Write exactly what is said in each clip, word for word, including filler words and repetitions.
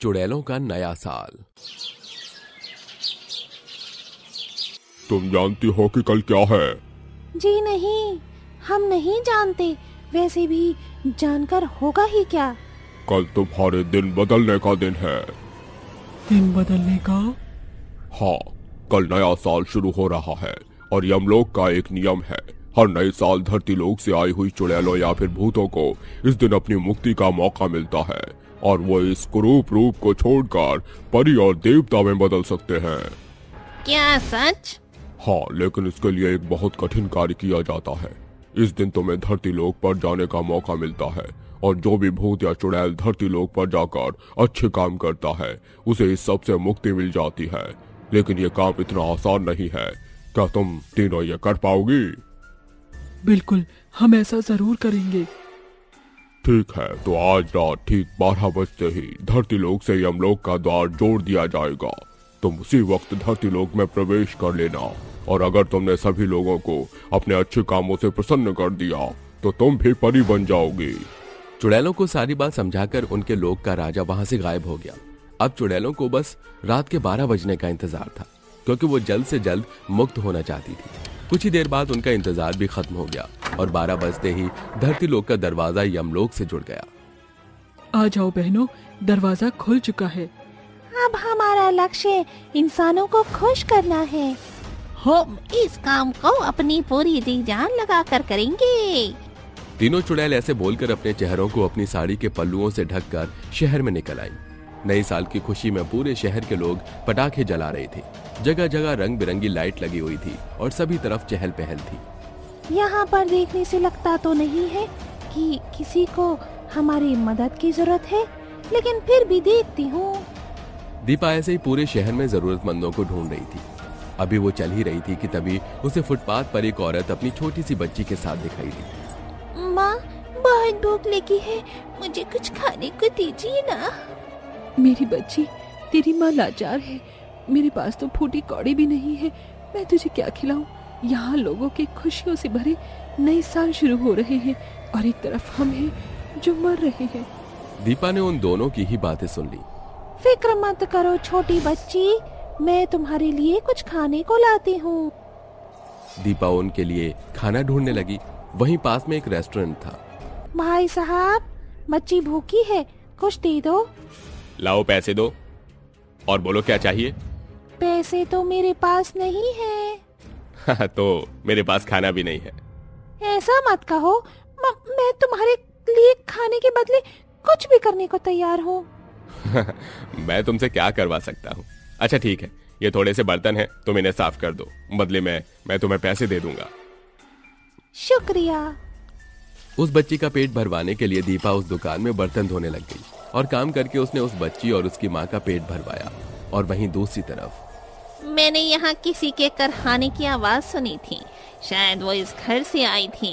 चुड़ैलों का नया साल। तुम जानती हो कि कल क्या है? जी नहीं, हम नहीं जानते। वैसे भी जानकर होगा ही क्या? कल तुम्हारे दिन बदलने का दिन है। दिन बदलने का? हाँ, कल नया साल शुरू हो रहा है और यमलोक का एक नियम है, हर नए साल धरती लोक से आई हुई चुड़ैलों या फिर भूतों को इस दिन अपनी मुक्ति का मौका मिलता है और वो इस कुरूप रूप को छोड़कर परी और देवता में बदल सकते हैं। क्या सच? हाँ, लेकिन इसके लिए एक बहुत कठिन कार्य किया जाता है। इस दिन तुम्हें धरती लोक पर जाने का मौका मिलता है और जो भी भूत या चुड़ैल धरती लोक पर जाकर अच्छे काम करता है उसे इस सब से मुक्ति मिल जाती है। लेकिन ये काम इतना आसान नहीं है। क्या तुम तीनों ये कर पाओगी? बिल्कुल, हम ऐसा जरूर करेंगे। ठीक है, तो आज रात ठीक बारह बजते ही धरती लोक से यमलोक का द्वार जोड़ दिया जाएगा। तुम उसी वक्त धरती लोक में प्रवेश कर लेना और अगर तुमने सभी लोगों को अपने अच्छे कामों से प्रसन्न कर दिया तो तुम भी परी बन जाओगी। चुड़ैलों को सारी बात समझाकर उनके लोक का राजा वहां से गायब हो गया। अब चुड़ैलों को बस रात के बारह बजने का इंतजार था, क्योंकि वो जल्द से जल्द मुक्त होना चाहती थी। कुछ ही देर बाद उनका इंतजार भी खत्म हो गया और बारह बजते ही धरती लोक का दरवाजा यमलोक से जुड़ गया। आ जाओ बहनों, दरवाजा खुल चुका है। अब हमारा लक्ष्य इंसानों को खुश करना है। हम इस काम को अपनी पूरी जी जान लगा कर करेंगे। तीनों चुड़ैल ऐसे बोलकर अपने चेहरों को अपनी साड़ी के पल्लुओं से ढककर शहर में निकल आई। नए साल की खुशी में पूरे शहर के लोग पटाखे जला रहे थे। जगह जगह रंग बिरंगी लाइट लगी हुई थी और सभी तरफ चहल पहल थी। यहाँ पर देखने से लगता तो नहीं है कि किसी को हमारी मदद की जरूरत है, लेकिन फिर भी देखती हूँ। दीपा ऐसे ही पूरे शहर में जरूरतमंदों को ढूंढ रही थी। अभी वो चल ही रही थी कि तभी उसे फुटपाथ पर एक औरत अपनी छोटी सी बच्ची के साथ दिखाई दी। माँ, बहुत भूख लगी है, मुझे कुछ खाने को दीजिए ना। मेरी बच्ची, तेरी माँ लाचार है। मेरे पास तो फूटी कौड़ी भी नहीं है, मैं तुझे क्या खिलाऊं? यहाँ लोगों के खुशियों से भरे नए साल शुरू हो रहे हैं और एक तरफ हम हैं जो मर रहे हैं। दीपा ने उन दोनों की ही बातें सुन ली। फिक्र मत करो छोटी बच्ची, मैं तुम्हारे लिए कुछ खाने को लाती हूँ। दीपा उनके लिए खाना ढूंढने लगी। वहीं पास में एक रेस्टोरेंट था। भाई साहब, बच्ची भूखी है, कुछ दे दो। लाओ पैसे दो और बोलो क्या चाहिए। पैसे तो मेरे पास नहीं है। तो मेरे पास खाना भी नहीं है। ऐसा मत कहो, म, मैं तुम्हारे लिए खाने के बदले कुछ भी करने को तैयार हूँ। मैं तुमसे क्या करवा सकता हूँ? अच्छा ठीक है, ये थोड़े से बर्तन हैं, तुम इन्हें साफ कर दो, बदले में मैं तुम्हें पैसे दे दूंगा। शुक्रिया। उस बच्ची का पेट भरवाने के लिए दीपा उस दुकान में बर्तन धोने लग गई और काम करके उसने उस बच्ची और उसकी माँ का पेट भरवाया। और वहीं दूसरी तरफ मैंने यहाँ किसी के करहाने की आवाज सुनी थी, शायद वो इस घर से आई थी।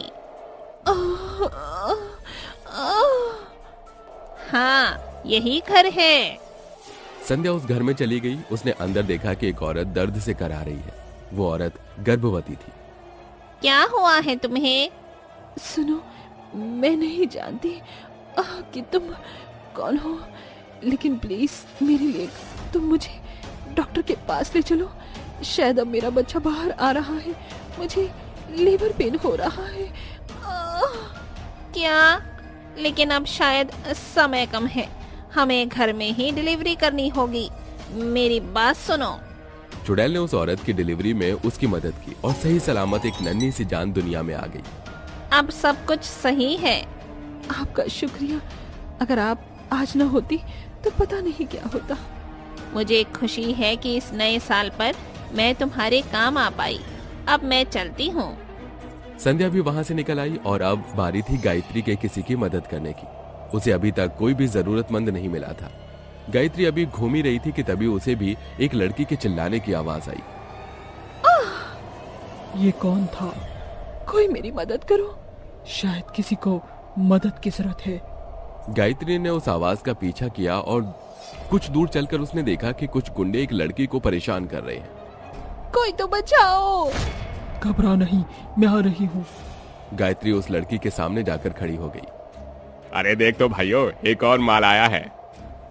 हाँ, यही घर है। संध्या उस घर में चली गई। उसने अंदर देखा कि एक औरत दर्द से करा रही है। वो औरत गर्भवती थी। क्या हुआ है तुम्हें? सुनो, मैं नहीं जानती आ, कि तुम कौन हो, लेकिन प्लीज मेरे लिए तुम मुझे डॉक्टर के पास ले चलो। शायद अब मेरा बच्चा बाहर आ रहा है, मुझे लेबर पेन हो रहा है। आ... क्या? लेकिन अब शायद समय कम है, हमें घर में ही डिलीवरी करनी होगी। मेरी बात सुनो। चुड़ैल ने उस औरत की डिलीवरी में उसकी मदद की और सही सलामत एक नन्ही सी जान दुनिया में आ गई। अब सब कुछ सही है। आपका शुक्रिया, अगर आप आज न होती तो पता नहीं क्या होता। मुझे खुशी है कि इस नए साल पर मैं तुम्हारे काम आ पाई। अब मैं चलती हूँ। संध्या भी वहाँ से निकल आई और अब बारी थी गायत्री के किसी की मदद करने की। उसे अभी तक कोई भी जरूरतमंद नहीं मिला था। गायत्री अभी घूम ही रही थी कि तभी उसे भी एक लड़की के चिल्लाने की आवाज आई। ये कौन था? कोई मेरी मदद करो, शायद किसी को मदद की जरूरत है। गायत्री ने उस आवाज का पीछा किया और कुछ दूर चलकर उसने देखा कि कुछ गुंडे एक लड़की को परेशान कर रहे हैं। कोई तो बचाओ। घबरा नहीं, मैं आ रही हूँ। गायत्री उस लड़की के सामने जाकर खड़ी हो गई। अरे देख तो भाइयों, एक और माल आया है।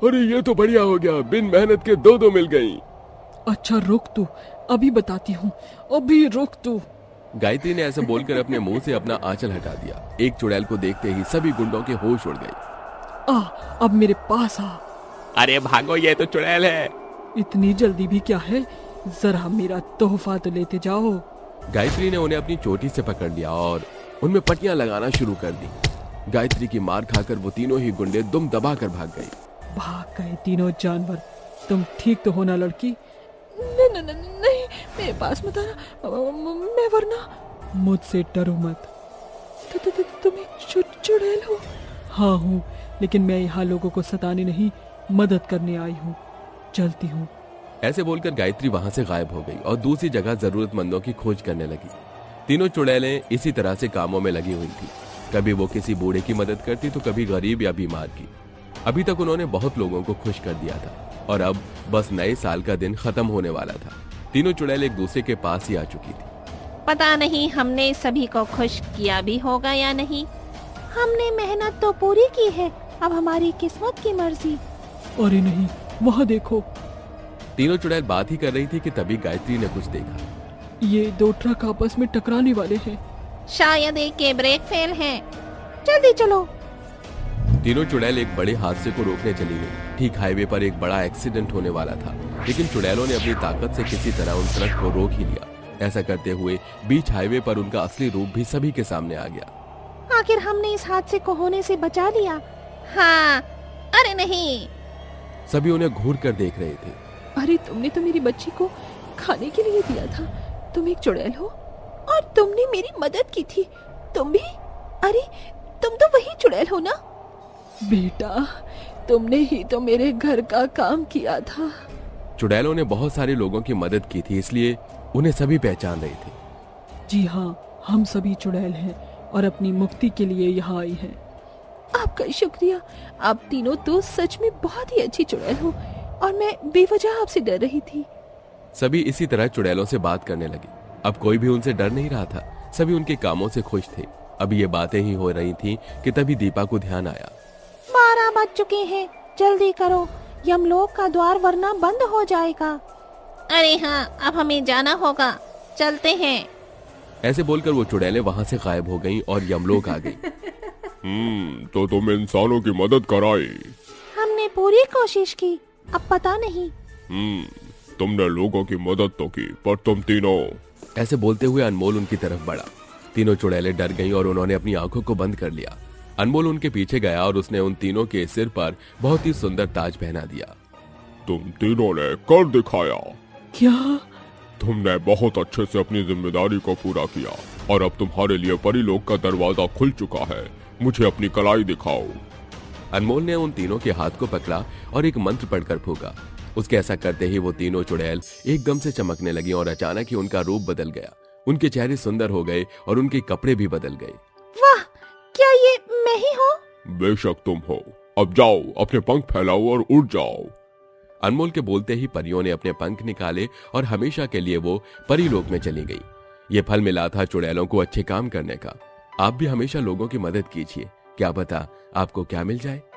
अरे ये तो बढ़िया हो गया, बिन मेहनत के दो दो मिल गई। अच्छा रुक तू, अभी बताती हूँ, अभी रुक तू। गायत्री ने ऐसा बोलकर अपने मुंह से अपना आंचल हटा दिया। एक चुड़ैल को देखते ही सभी गुंडों के होश उड़ गए। आ, अब मेरे पास आ। अरे भागो, ये तो चुड़ैल है। इतनी जल्दी भी क्या है, जरा मेरा तोहफा तो लेते जाओ। गायत्री ने उन्हें अपनी चोटी से पकड़ लिया और उनमें पट्टियां लगाना शुरू कर दी। गायत्री की मार खाकर वो तीनों ही गुंडे दुम दबा कर भाग गए। भाग गए तीनों जानवर। तुम ठीक तो हो ना लड़की? नहीं नहीं नहीं, नहीं मेरे पास मत आना, मैं वरना। मुझसे डरो मत। तु, तु, तु, तुम एक चुड़ैल हो? हाँ हूँ, लेकिन मैं यहाँ लोगों को सताने नहीं, मदद करने आई हूँ। चलती हूँ। ऐसे बोलकर गायत्री वहां से गायब हो गई और दूसरी जगह जरूरतमंदों की खोज करने लगी। तीनों चुड़ैलें इसी तरह से कामों में लगी हुई थी। कभी वो किसी बूढ़े की मदद करती तो कभी गरीब या बीमार की। अभी तक उन्होंने बहुत लोगों को खुश कर दिया था और अब बस नए साल का दिन खत्म होने वाला था। तीनों चुड़ैल एक दूसरे के पास ही आ चुकी थी। पता नहीं हमने सभी को खुश किया भी होगा या नहीं। हमने मेहनत तो पूरी की है, अब हमारी किस्मत की मर्जी। अरे नहीं, वहाँ देखो। तीनों चुड़ैल बात ही कर रही थी कि तभी गायत्री ने कुछ देखा। ये दो ट्रक आपस में टकराने वाले हैं। शायद एक के ब्रेक फेल हैं। जल्दी चलो। तीनों चुड़ैल एक बड़े हादसे को रोकने चली गई। ठीक हाईवे पर एक बड़ा एक्सीडेंट होने वाला था, लेकिन चुड़ैलों ने अपनी ताकत से किसी तरह उन ट्रक को रोक ही लिया। ऐसा करते हुए बीच हाईवे पर उनका असली रूप भी सभी के सामने आ गया। आखिर हमने इस हादसे को होने से बचा लिया। हाँ, अरे नहीं। सभी उन्हें घूर कर देख रहे थे। अरे तुमने तो मेरी बच्ची को खाने के लिए दिया था। तुम एक चुड़ैल हो और तुमने मेरी मदद की थी। तुम भी? अरे तुम तो वही चुड़ैल हो ना? बेटा, तुमने ही तो मेरे घर का काम किया था। चुड़ैलों ने बहुत सारे लोगों की मदद की थी, इसलिए उन्हें सभी पहचान रहे थे। जी हाँ, हम सभी चुड़ैल हैं और अपनी मुक्ति के लिए यहाँ आई हैं। आपका शुक्रिया। आप तीनों तो सच में बहुत ही अच्छी चुड़ैल हो और मैं बेवजह आपसे डर रही थी। सभी इसी तरह चुड़ैलों से बात करने लगे। अब कोई भी उनसे डर नहीं रहा था। सभी उनके कामों से खुश थे। अब ये बातें ही हो रही थीं कि तभी दीपा को ध्यान आया। बारह बज चुके हैं, जल्दी करो, यमलोक का द्वार वरना बंद हो जाएगा। अरे हाँ, अब हमें जाना होगा, चलते हैं। ऐसे बोलकर वो चुड़ैलें वहाँ से गायब हो गईं और यमलोक आ गई। हम्म तो तुम इंसानों की मदद कराई। हमने पूरी कोशिश की, अब पता नहीं। हम्म तुमने लोगों की मदद तो की, पर तुम तीनों। ऐसे बोलते हुए अनमोल उनकी तरफ बढ़ा। तीनों चुड़ैलें डर गईं और उन्होंने अपनी आंखों को बंद कर लिया। अनमोल उनके पीछे गया और उसने उन तीनों के सिर पर बहुत ही सुंदर ताज पहना दिया। तुम तीनों ने कर दिखाया। क्या? तुमने बहुत अच्छे से अपनी जिम्मेदारी को पूरा किया और अब तुम्हारे लिए परीलोक का दरवाजा खुल चुका है। मुझे अपनी कलाई दिखाओ। अनमोल ने उन तीनों के हाथ को पकड़ा और एक मंत्र पढ़कर फूंका। उसके ऐसा करते ही वो तीनों चुड़ैल एकदम से चमकने लगी और अचानक ही उनका रूप बदल गया। उनके चेहरे सुंदर हो गए और उनके कपड़े भी बदल गए। वाह, क्या ये मैं ही हूँ? बेशक तुम हो। अब जाओ, अपने पंख फैलाओ और उड़ जाओ। अनमोल के बोलते ही परियों ने अपने पंख निकाले और हमेशा के लिए वो परीलोक में चली गई। ये फल मिला था चुड़ैलों को अच्छे काम करने का। आप भी हमेशा लोगों की मदद कीजिए, क्या पता आपको क्या मिल जाए।